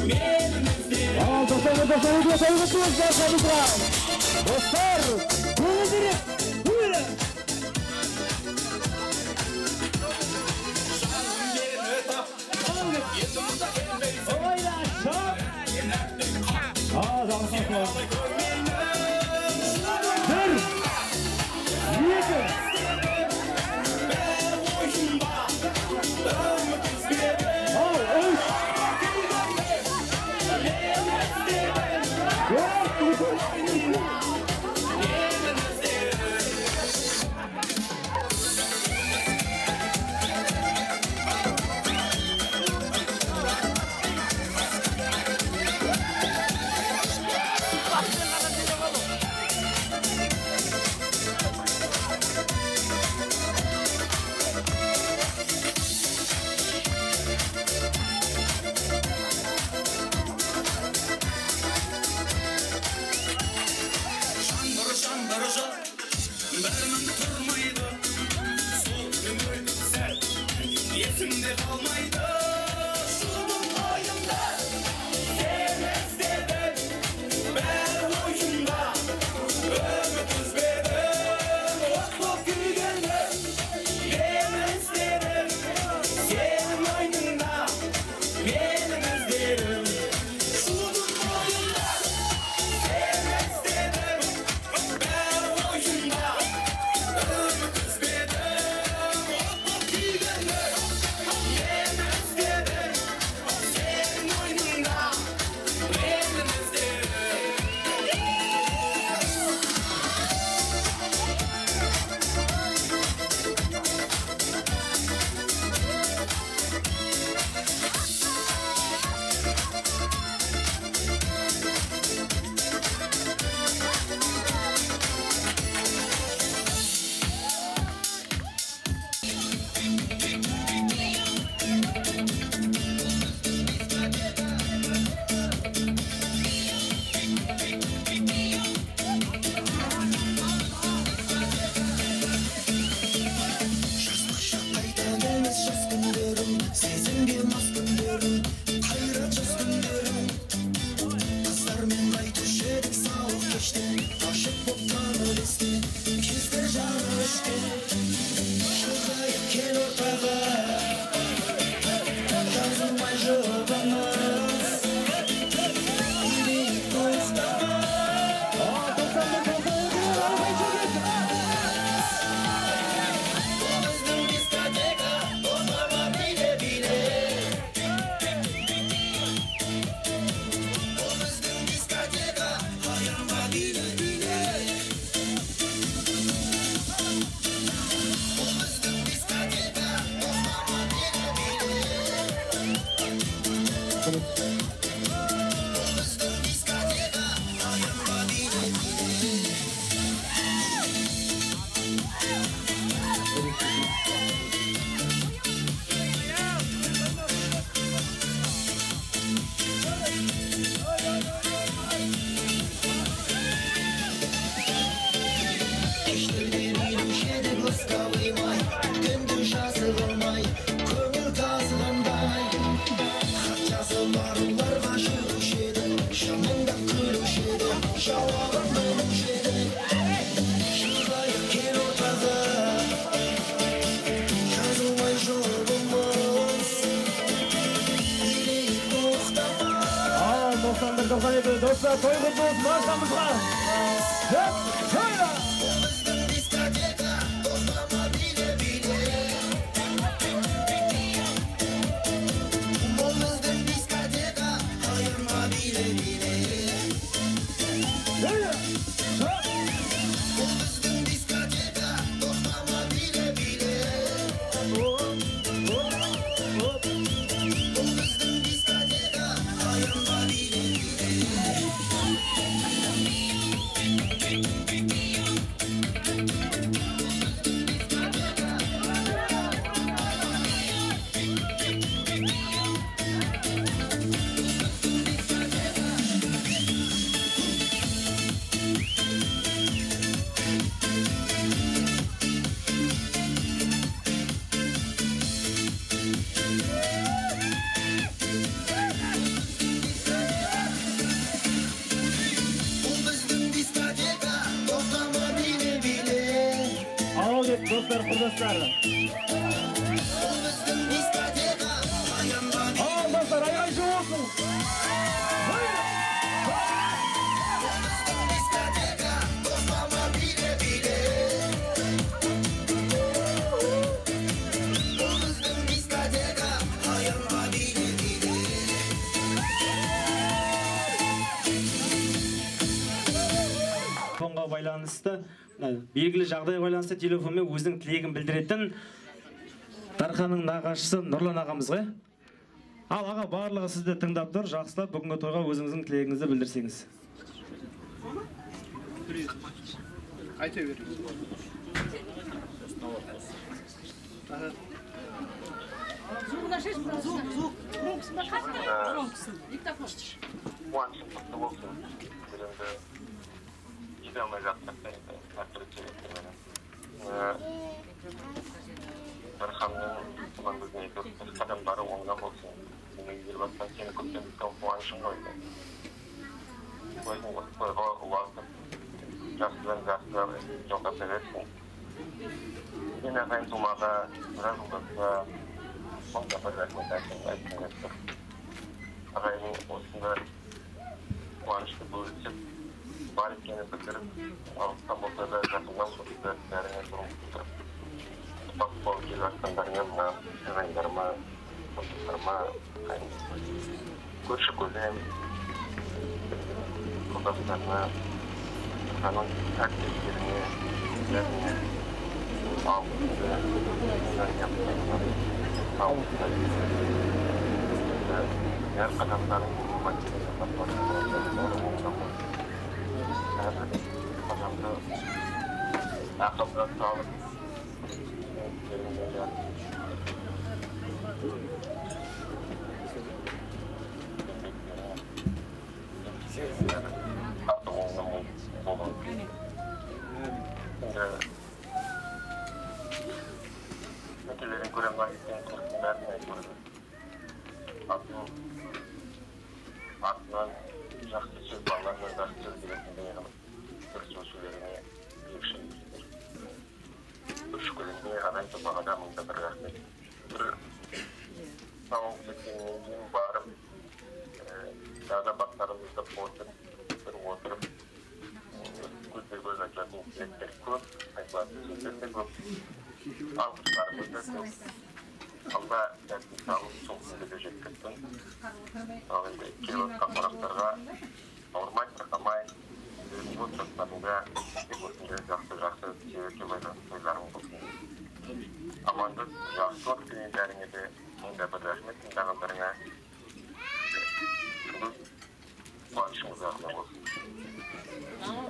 Dostlar, bunu direkt, buyurun. Oyla çok. Tamam tamam. Dur. Yedi. Yetimde kalmaydı şunun ayında sevmez dedim ben oyunda ömür benim otluk gülgene yemez dedim senin aynında benim derim şunun ayında sevmez dedim ben oyunda ömür benim otluk gülgene Dostlar, toy kutlu maşamızla. Şöyle. dostlar, kurdaşlar. Al dostlar, ayağın şu olsun. Telefonға байланысты, белгілі жағдайға байланысты телефонмен өзінің тілегін білдіретін Дарханның нағашысы Нұрлан ағамызға. Ал аға, барлығы сізді тыңдап тұр, жақсылап бүгінгі тойға өзіңіздің тілегіңізді білдірсеңіз. Айта беріңіз. Қуанышым құтты болсын. Бірімді жете алмай жаттық әртүрлі себептермен. Дарханның туған күніне бір қадамдары оңға болсын. Менің елбастан сені көптен күткен қуанышым ғой. Өзің осы тойға уақыт жақсыдан жақсылар жолға бересің. Мен ағайын тумаға біраз ұлдасыға онда бір рахмет айтқым еттір. Ағайын осында қуанышты бөлісіп, бар екені білдіріп, алыстан болса да жақыннан болса бәріне бұрын құтырып. Тұпақ болып келіп жатқандарыңа мына ағайындарыма, достарыма, көрші көлем, құрдастарына, Дарханның әріптестеріне, бәріне алғысымды, әр қадамдарын қадамды ақылға салып Ötelerin Kur'an'dan gittiğin kursun vermeye koydu. Ardından жақсы сөз балаларына жақсы сөз беретіндей бір сөздеріне ерекшеліктер. Үш күнінде ағайын тумағада мыңда бір рахмет. Бір сауық кеткеннен кейін барып, жаза бақтарымызды отырып, көзбе-көз айтылатын тілектер көп, айтылатын сөздер де көп, алғыстарымыз да көп. Алда сәтін салып, сол күнді жеткіздің. Ал енді келіп отқан қонақтарға ауырмай, тырқамай, өз жастарында осындай жақсы себепке байланысты тойларың болсын. Амандық, жақсылық тілектеріңе де мыңда бір рахмет тыңдағандарыңа қуанышыңыз ағза болсын.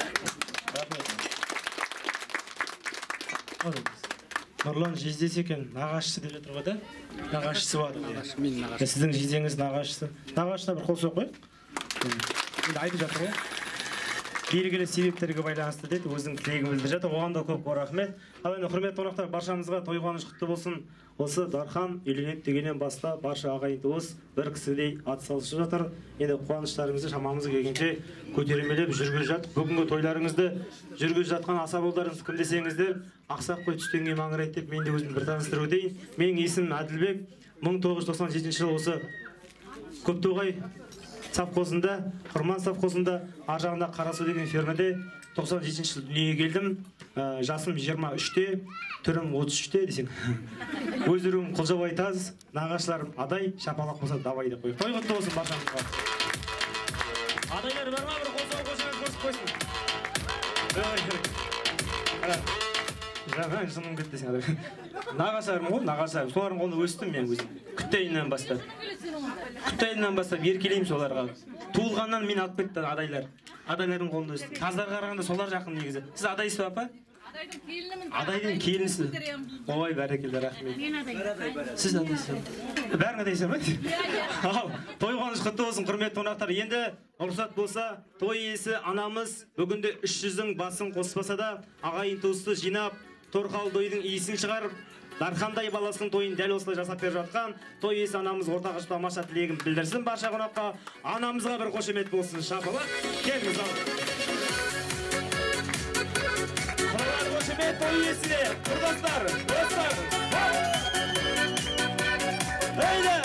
Рахмет. Нұрлан жездесі екен, нағашысы деп жатыр ғой да? Нағашысы бар. Мен нағашысы. Сіздің жездеңіз нағашысы. Нағашысына бір қол соқ қой. Енді айтып жатыр ғой. Белгілі себептерге байланысты дейді, өзінің тілегін білдіріп жатыр. Оған да көп рахмет. Ал енді құрметті қонақтар, баршамызға той қуаныш құтты болсын. Осы Дархан үйленеді дегеннен бастап барша ағайын туыс бір кісідей атсалысып жатыр. Енді қуаныштарыңызды шамамыз келгенше көтермелеп жүргізіп жатыр. Бүгінгі тойларыңызды жүргізіп жатқан асаболдарыңыз кім десеңіздер, ақсақ қой түстен кейін маңырайды деп мен де өзімді бір таныстырып өтейін. Менің есімім Әділбек. 1997 жылы осы Көптоғай совхозында, Құрман совхозында, ар жағында Қарасу деген фермада 97 жылы дүниеге келдім. Жасым 23-те, түрім 33-те десең. Өздерім Құлжабай таз, нағашыларым Адай, шапалақ болса давай деп қойып. Той құтты болсын баршамызға. Адайлар бар ма? Бір қол соғып көрсіп қойсын. Жаңа жыным кетті десең Адай. Нағашыларым ғой, нағашыларым. Солардың қолында өстім мен өзім. Күттейіннен бастап. Күттейіннен бастап еркелеймін соларға. Туылғаннан мен алып кетті Адайлар. Адайлардың қолында өстім. Таздарға қарағанда солар жақын негізі. Сіз Адайсыз ба апа? Адайдың келінімін. Адайдың келінісі. Ой, бәрекелді, рахмет. Мен Адай. Сіз Адайсыз. Бәрің Адайсыз ба? Ал, той қуаныш құтты болсын, құрметті қонақтар. Енді рұқсат болса, той иесі анамыз бүгінде 300-дің басын қоспаса да, ағайын туысты жинап, торқалы тойдың иісін шығарып, Дархандай баласының тойын дәл осылай жасап беріп жатқан той иесі анамыз ортаға шығып тамаша тілегін білдірсін. Барша қонаққа анамызға бір қошемет болсын. Шапалақ. Келіңіз ал. Құралар қошемет. Рахмет той иесіне. Құрдастар, достар. Haydi.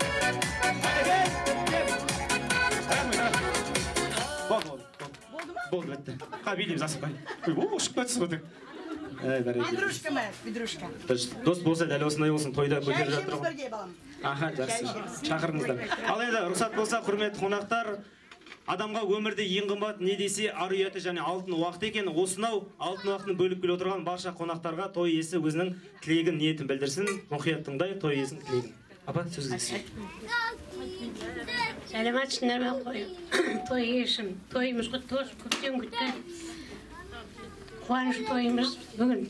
Болды, бітті. Қа, билейміз, асып қай. Ұшып кетсіз ғой. Петрушка ма, петрушка. Дос болса, дәл осындай болсын, тойда көтеріп жатыр Шайшеміз ғой. бірге балам. Аха, жақсы. Шақырыңыздар. Ал енді, рұқсат болса, құрметті қонақтар, адамға өмірде ең қымбат не десе ар ұяты және алтын уақыт екен. Осынау алтын уақытын бөліп келе отырған барша қонақтарға той иесі өзінің тілегін, ниетін білдірсін. Мұқият тыңдай, той иесінің тілегін. Апа, сөзіңіз. Сәлематсыңдар ма қойып, той иесім, тойымыз құтты болсын, көптен күткен қуаныш тойымыз бүгін.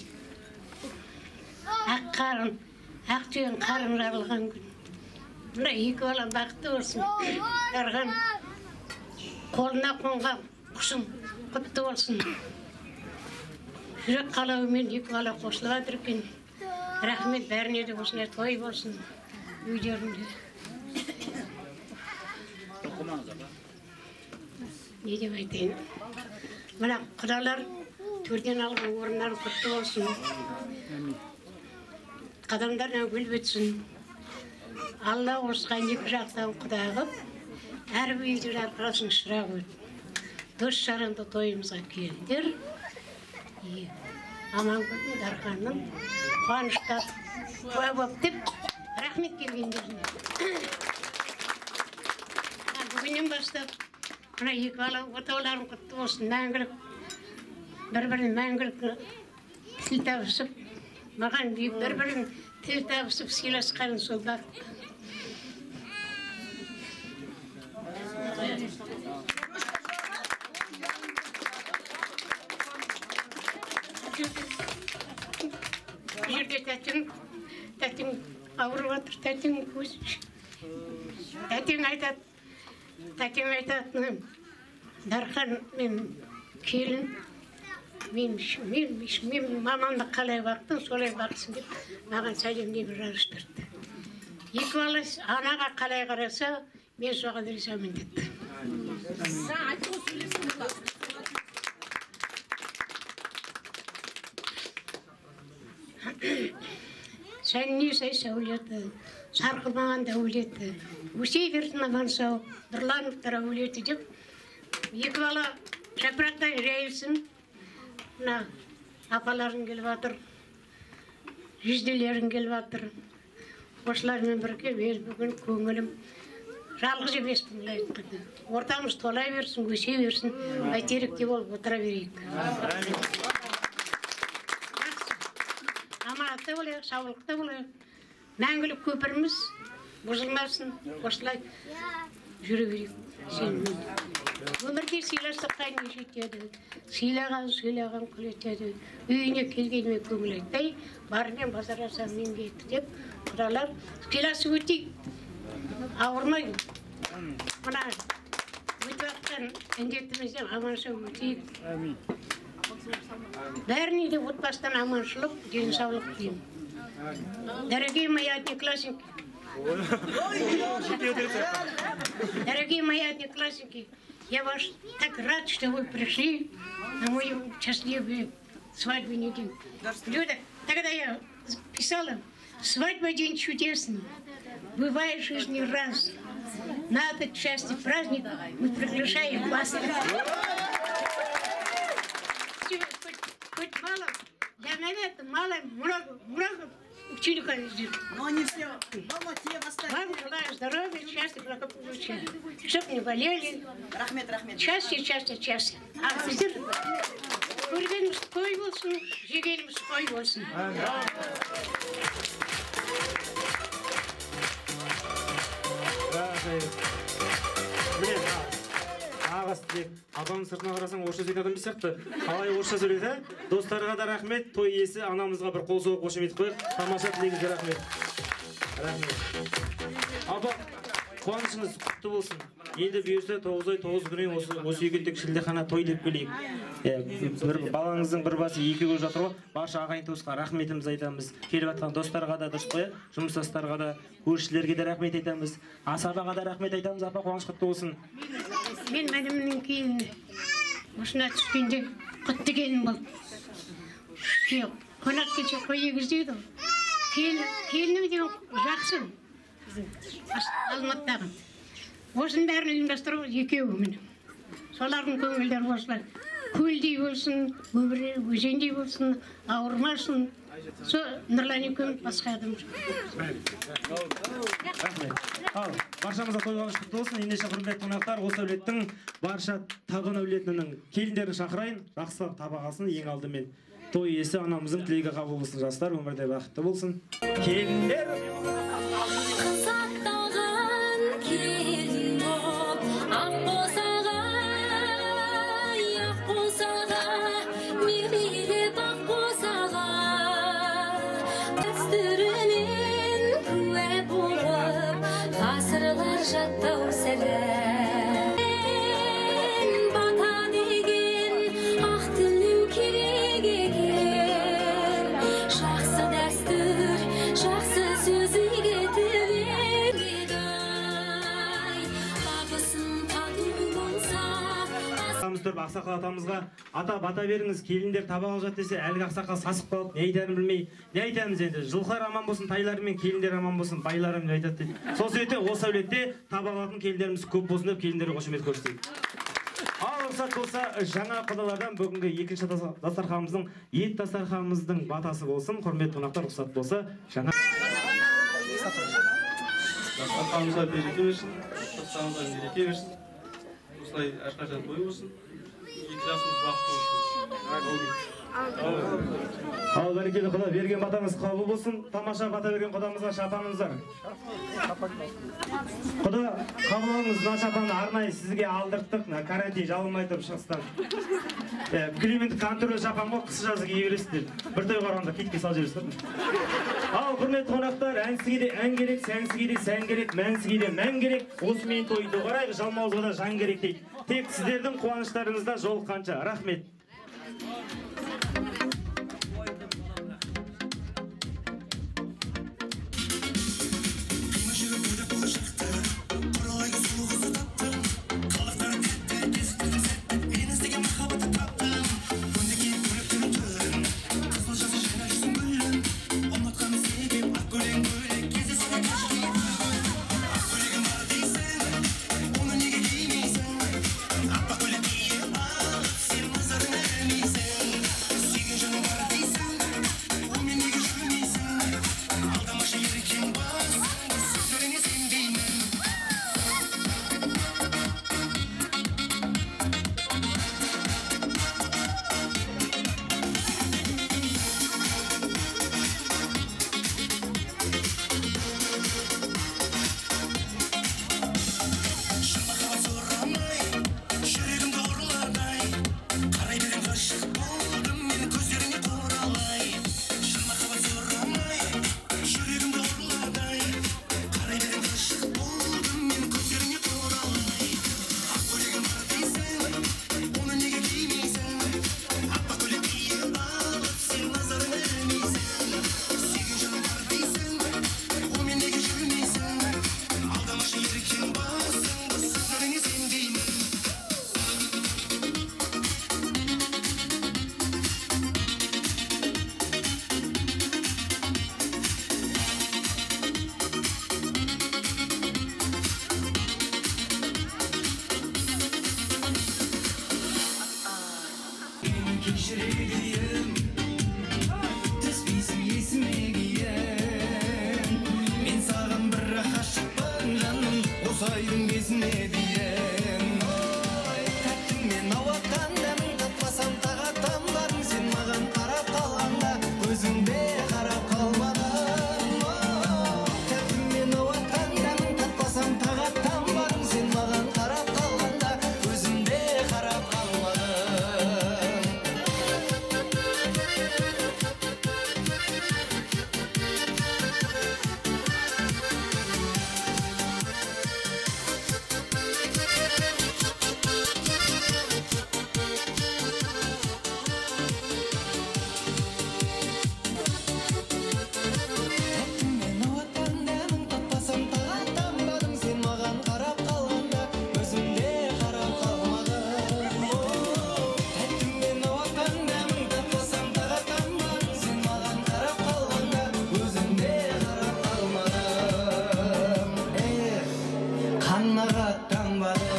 Ақ қарын, ақ түйен қарын жарылған күн. Мына екі балам бақытты болсын, дарған қолына қонған құшың құтты болсын. Жүрек қалауымен екі бала қосылып жатыр екен. Рахмет, бәріне де осындай той болсын үйлерінде. Не деп айтайын? Мына құдалар төрден алған орындар құтты болсын. Қадамдарына гүл бітсін. Алла осыған екі жақтан құда қып, әрбір үйді жарқырасын шырақ өт. Дос жаранды тойымызға келдер. Аман күн дарханның қуаныштап куә боп деп рахмет келгендеріне. Бүгіннен бастап мына екі бала отауларың құтты болсын, мәңгілік бір-бірін мәңгілік тіл табысып, маған бір-бірін тіл табысып сыйласқанын сол бақыт. Жерде тәтің ауырып отыр, тәтің көз. Тәтең айтатыным, Дархан мен келін, мен мамамды қалай бақтым, солай бақсын деп, маған сәлемдеп жарыстырды. Екі бала анаға қалай қараса, мен соған ризамын деді. Сән не сай сәулеті, сарқылмаған дәулеті, өсей берсін аман сау, нұрланып әулеті деп, екі бала жапырақтай рәйілсін, мына апаларың келіп жатыр, жүзделерің келіп жатыр. Осылармен бірге мен бүгін көңілім жалғыз емеспін айтқанда. Ортамыз толай берсін, өсе берсін, бәйтерек те болып отыра берейік. Аманатта болайық, саулықта болайық. Мәңгілік көпіріміз бұзылмасын, осылай жүре берейік. Өмірде сыйластыққа не жетеді, сыйлаған қыл етеді, үйіне келгеніме көңіл айтпай, барымен базарасам мен кетті деп, құдалар сыйласып өтейік, ауырмай. Мына өтіп жатқан індетімізден аманшылық өтейік. Бәріне де отбасыдан аманшылық, денсаулық деймін. Дорогие мои одноклассники, дорогие мои одноклассники, я вас так рад, что вы пришли на мою счастливую свадебный день. Люда, тогда я писала, свадьба день чудесный, бывает в жизни раз. На этот счастье праздник мы приглашаем вас. Хоть мало, для меня это мало, много учеников здесь. Но не все. Дома тебе поставить. Вам желаю здоровья, счастья, благополучия. Чтоб не болели. Рахмет. Счастье. А біздер көргеніміз той болсын, жегеніміз той болсын. Ағасы деп, апамның сыртына қарасаң орысша сөйлейтін адам сияқты. Қалай орысша сөйледі? Достарға да рахмет, той иесі анамызға бір қол соғып қошемет қойып, тамаша тілегіңізге рахмет. Апа, қуанышыңыз құтты болсын. Енді бұйырса 9 ай 9 күннен осы үйге тек шілдехана той деп келейік. Балаңыздың бір басы екі көз жатыр ғой. Барша ағайын туысқа рахметімізді айтамыз. Келіп жатқан достарға да дұрыс қой, жұмыстастарға да, көршілерге де рахмет айтамыз. Асабаға да рахмет айтамыз. Апа, қуаныш құтты болсын. Мен мәлімнен кейін осына түскенде құтты келін болды. Қонақ келсе қой егіздейді. Келінім деген жақсы. Алматыдағы. Осының бәрін ұйымдастыру екеуі міне. Солардың көңілдері осылай. Көлдей болсын, өзендей болсын, ауырмасын. Сол Нұрлан екеуміз басқа адам жоқ. Ал, баршамызға той құтты болсын. Ендеше құрметті қонақтар, осы әулеттің барша табын әулетінің келіндерін шақырайын. Жақсылап табақ алсын, ең алдымен той иесі анамыздың тілегі қабыл болсын. Жастар өмірде бақытты болсын. Келіндер! Жаттау сәлем бата деген ақ тілеу керек екен жақсы дәстүр жақсы сөз иге тілек табысын тату болса Ақсақал атамызға ата бата беріңіз, келіндер табақ алып жат десе, әлгі ақсақал сасып қалып, не айтарын білмей, не айтамыз енді, жылқылар аман болсын, тайлар мен келіндер аман болсын, байларым деп айтады дейді. Сол себепте осы әулетте табақ алатын келіндеріміз көп болсын деп келіндерге қошемет көрсетейік. Ал рұқсат болса, жаңа құдалардан бүгінгі екінші дастарханымыздың, ет дастарханымыздың батасы болсын. Құрметті қонақтар, рұқсат болса, жаңа дастарханымызға береке берсін, дастарханымызға береке берсін. Осылай әрқашан той болсын. Екі жасымыз бақытты болсын. Ал бәрекелі құда, берген батаңыз қабыл болсын. Тамаша бата берген құдамызға шапаныңыздар. Құда, қабыл алыңыз, мына шапанды арнайы сізге алдырттық. Карантин жабылмай тұрып шығыстан. Климаттық контроль шапан ғой, қысы жазы кие бересіздер. Bir той қарғанда кетке сал жібересіздер. Ал құрметті қонақтар, әнсіге де ән керек, сәнсіге де сән керек, мәнсіге де мән керек. Осымен тойды қарайық, жалмауызға да жан керек дейді. Тек сіздердің қуаныштарыңызда жол қанша. Рахмет. қымбат